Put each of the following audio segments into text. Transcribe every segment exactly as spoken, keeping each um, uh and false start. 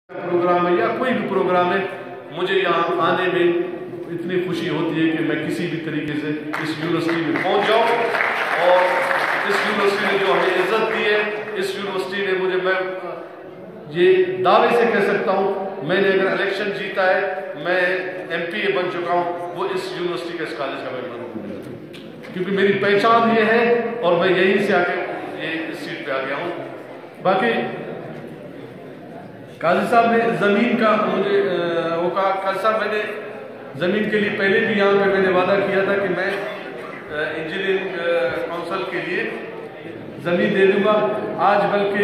Programme है या कोई भी प्रोग्राम है, मुझे यहाँ आने में इतनी खुशी होती है कि मैं किसी भी तरीके से इस यूनिवर्सिटी में पहुँच जाऊँ। और इस यूनिवर्सिटी ने जो हमें इज्जत दी है, इस यूनिवर्सिटी ने मुझे, मैं ये दावे से कह सकता हूँ, मैंने अगर इलेक्शन जीता है, मैं एम पी ए बन चुका हूँ, वो इस यूनिवर्सिटी का, इस कॉलेज का मेंबर हूँ, क्योंकि मेरी पहचान ये है और मैं यहीं से आके ये इस सीट पे आ गया हूँ। बाकी काजी साहब ने ज़मीन का मुझे वो कहा, काजी साहब मैंने ज़मीन के लिए पहले भी यहाँ पे मैंने वादा किया था कि मैं इंजीनियरिंग काउंसिल के लिए ज़मीन दे दूँगा। आज बल्कि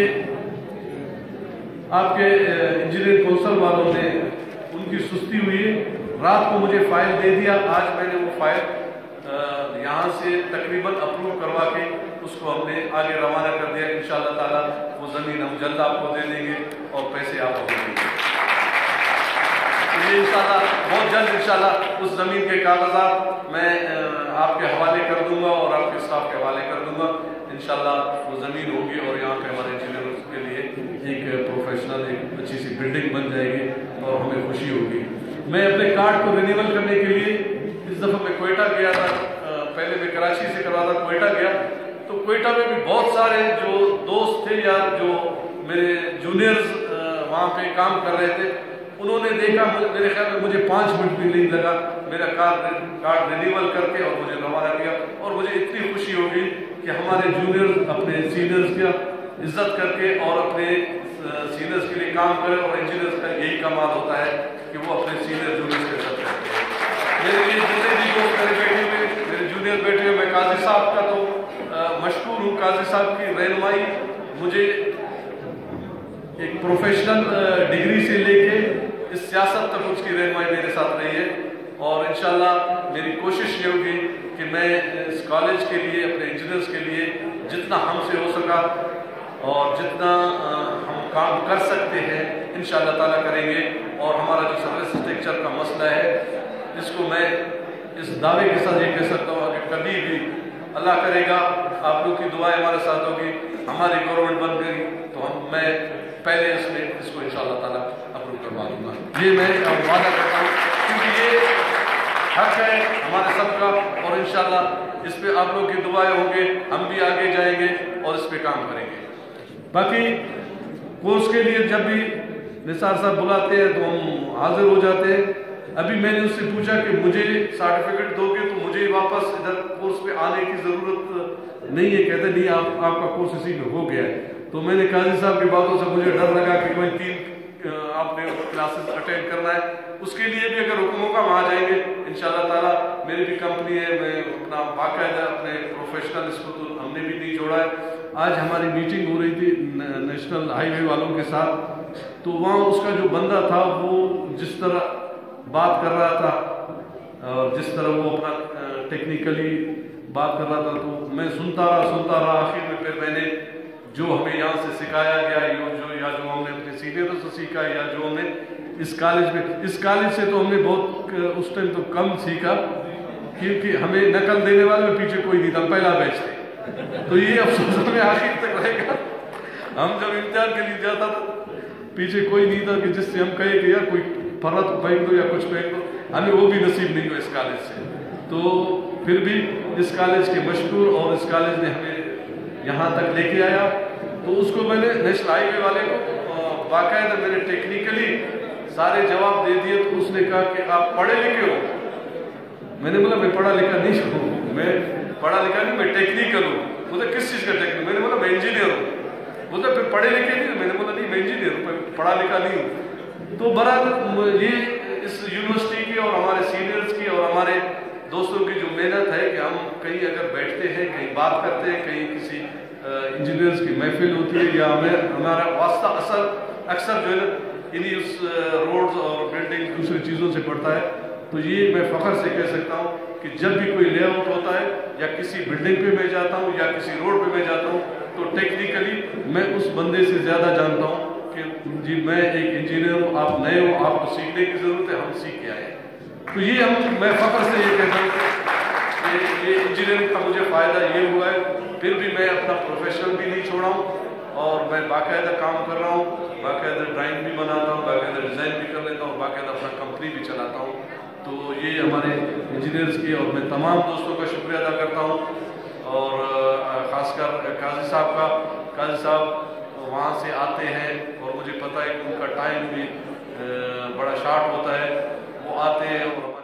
आपके इंजीनियरिंग काउंसिल वालों ने, उनकी सुस्ती हुई है, रात को मुझे फ़ाइल दे दिया। आज मैंने वो फ़ाइल यहाँ से तकरीबन अप्रूव करवा के उसको हमने आगे रवाना कर दिया। इंशाअल्लाह ताला वो ज़मीन हम जल्द आपको दे देंगे और पैसे आपको दे देंगे। ये इंशाअल्लाह बहुत जल्द इंशाअल्लाह उस ज़मीन के कागजात मैं आपके हवाले कर दूंगा और आपके स्टाफ के हवाले कर दूंगा। इंशाअल्लाह वो ज़मीन होगी और यहाँ पे हमारे इंजीनियर्स के लिए एक प्रोफेशनल, एक अच्छी सी बिल्डिंग बन जाएगी और हमें खुशी होगी। मैं अपने कार्ड को रिन्यूअल करने के लिए इस दफ़ा मैं कोयटा गया था, पहले मैं कराची से करवा था, कोयटा गया, तो कोयटा में भी बहुत सारे जो दोस्त थे या जो मेरे जूनियर्स वहाँ पे काम कर रहे थे, उन्होंने देखा, मेरे ख्याल में मुझे पाँच मिनट भी नहीं लगा मेरा कार्ड कार्ड रिन्यूअल करके और मुझे रवाना किया। और मुझे इतनी खुशी होगी कि हमारे जूनियर्स अपने सीनियर्स की इज्जत करके और अपने सीनियर्स के लिए काम करें, और इंजीनियर्स का यही कमाल होता है कि वो अपने सीनियर जूनियर्स की इज्जत करते हैं। मेरे लिए जितने भी लोग मेरे बेटे में, मेरे जूनियर बेटे में, मैं काजी साहब का तो मशहूर हूँ। काजी साहब की रहनुमाई मुझे एक प्रोफेशनल डिग्री से लेके इस सियासत तक उसकी रहनुमाई मेरे साथ रही है। और इंशाल्लाह मेरी कोशिश ये होगी कि मैं इस कॉलेज के लिए, अपने इंजीनियर्स के लिए जितना हमसे हो सका और जितना हम काम कर सकते हैं इंशाअल्लाह ताला करेंगे। और हमारा जो सर्विस स्ट्रक्चर का मसला है, इसको मैं इस दावे के साथ ये कह सकता हूँ कि कभी भी अल्लाह करेगा, आप लोग की दुआएं हमारे साथ होगी, हमारी गवर्नमेंट बन गई तो हम मैं पहले इसमें इसको इंशाअल्लाह ताला अप्रूव करवा दूंगा। ये मैं वादा करता हूँ, क्योंकि ये हक है हमारे सबका, और इंशाअल्लाह इस पे आप लोग की दुआएं होंगे, हम भी आगे जाएंगे और इस पे काम करेंगे। बाकी कोर्स के लिए जब भी निसार साहब बुलाते हैं तो हम हाजिर हो जाते हैं। अभी मैंने उससे पूछा कि मुझे सर्टिफिकेट दोगे तो मुझे वापस इधर कोर्स पे आने की ज़रूरत नहीं है। कहते नहीं, आप आपका कोर्स इसी में हो गया है। तो मैंने काजी साहब की बातों से मुझे डर लगा कि कोई तीन आपने क्लासेस अटेंड करना है, उसके लिए भी अगर हुक्म होगा वहाँ जाएंगे इंशाअल्लाह ताला। मेरी भी कंपनी है, मैं अपना बाकायदा अपने प्रोफेशनल, इसको तो हमने भी नहीं जोड़ा है। आज हमारी मीटिंग हो रही थी नेशनल हाईवे वालों के साथ, तो वहाँ उसका जो बंदा था वो जिस तरह बात कर रहा था और जिस तरह वो अपना टेक्निकली बात कर रहा था, तो मैं सुनता रहा सुनता रहा आखिर में फिर मैंने जो हमें यहाँ से सिखाया गया, यो जो या जो हमने अपने सीनियरों से सीखा, या जो हमने इस कॉलेज में, इस कॉलेज से तो हमने बहुत उस टाइम तो कम सीखा, क्योंकि हमें नकल देने वाले में पीछे कोई नहीं था, पहला बैच थे। तो ये अफसोस हमें आखिर तक रहेगा। हम जब इम्तिहान के लिए जाता था पीछे कोई नहीं था कि जिससे हम कहे कि यार कोई फर्रत फेंक दो या कुछ फेंक दो, हमें वो भी नसीब नहीं हुआ इस कॉलेज से। तो फिर भी इस कॉलेज के मशहूर और इस कॉलेज ने हमें यहाँ तक लेके आया। तो उसको मैंने नेशनल हाईवे वाले को बाकायदा मैंने टेक्निकली सारे जवाब दे दिए। तो उसने कहा कि आप पढ़े लिखे हो? मैंने बोला मैं पढ़ा लिखा नहीं हूँ, मैं पढ़ा लिखा नहीं, मैं टेक्निकल हूँ। बोला किस चीज़ का टेक्निकल? मैंने बोला मैं इंजीनियर हूँ। बोला फिर पढ़े लिखे नहीं? मैंने बोला नहीं, मैं इंजीनियर हूँ, मैं पढ़ा लिखा नहीं हूँ। तो बहरहाल ये इस यूनिवर्सिटी की और हमारे सीनियर्स की और हमारे दोस्तों की जो मेहनत है कि हम कहीं अगर बैठते हैं, कहीं बात करते हैं, कहीं किसी इंजीनियर्स की महफिल होती है, या हमें हमारा वास्ता असर अक्सर जो है ना इन्हीं उस रोड्स और बिल्डिंग दूसरी चीज़ों से पड़ता है। तो ये मैं फ़ख्र से कह सकता हूँ कि जब भी कोई लेआउट होता है या किसी बिल्डिंग पे मैं जाता हूँ या किसी रोड पे मैं जाता हूँ, तो टेक्निकली मैं उस बंदे से ज़्यादा जानता हूँ कि जी मैं एक इंजीनियर हूँ, आप नए हो, आपको सीखने की ज़रूरत है, हम सीख के आए। तो ये हम मैं फ़ख्र से ये कहता हूँ कि ये इंजीनियरिंग का मुझे फ़ायदा ये हुआ है। फिर भी मैं अपना प्रोफेशन भी नहीं छोड़ा हूँ और मैं बाकायदा काम कर रहा हूँ, बाकायदा ड्राइंग भी बनाता हूँ, डिज़ाइन भी कर लेता हूँ, बाकायदा अपना कंपनी भी चलाता हूँ। तो ये हमारे इंजीनियर्स की, और मैं तमाम दोस्तों का शुक्रिया अदा करता हूँ, और ख़ासकर काजी साहब का। काजी साहब वहाँ से आते हैं और मुझे पता है कि उनका टाइम भी बड़ा शार्ट होता है, वो आते हैं और